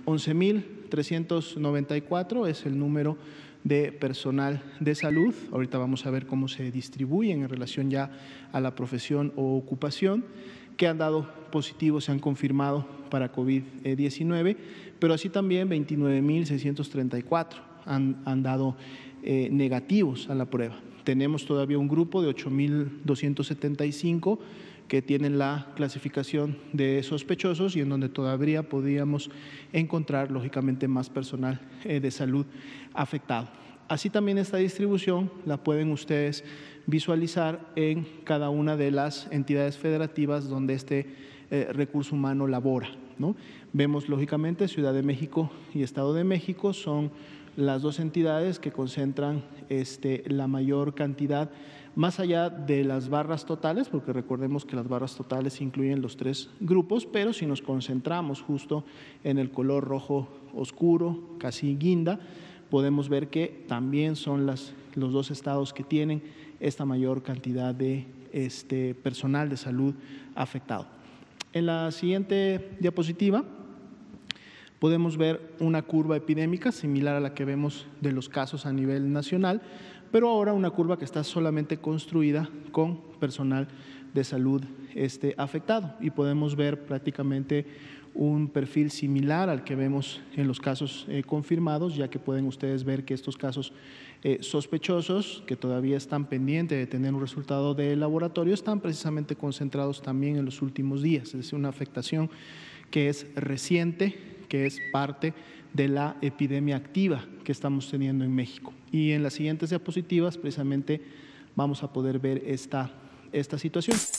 11.394 es el número de personal de salud. Ahorita vamos a ver cómo se distribuyen en relación ya a la profesión o ocupación, que han dado positivos, se han confirmado para COVID-19, pero así también 29.634 han dado negativos a la prueba. Tenemos todavía un grupo de 8.275 que tienen la clasificación de sospechosos y en donde todavía podríamos encontrar, lógicamente, más personal de salud afectado. Así también esta distribución la pueden ustedes visualizar en cada una de las entidades federativas donde este recurso humano labora, ¿no? Vemos, lógicamente, Ciudad de México y Estado de México son las dos entidades que concentran la mayor cantidad, más allá de las barras totales, porque recordemos que las barras totales incluyen los tres grupos, pero si nos concentramos justo en el color rojo oscuro, casi guinda, podemos ver que también son los dos estados que tienen esta mayor cantidad de personal de salud afectado. En la siguiente diapositiva podemos ver una curva epidémica similar a la que vemos de los casos a nivel nacional, pero ahora una curva que está solamente construida con personal de salud afectado, y podemos ver prácticamente un perfil similar al que vemos en los casos confirmados, ya que pueden ustedes ver que estos casos sospechosos, que todavía están pendientes de tener un resultado de laboratorio, están precisamente concentrados también en los últimos días. Es decir, una afectación que es reciente, que es parte de la epidemia activa que estamos teniendo en México. Y en las siguientes diapositivas precisamente vamos a poder ver esta situación.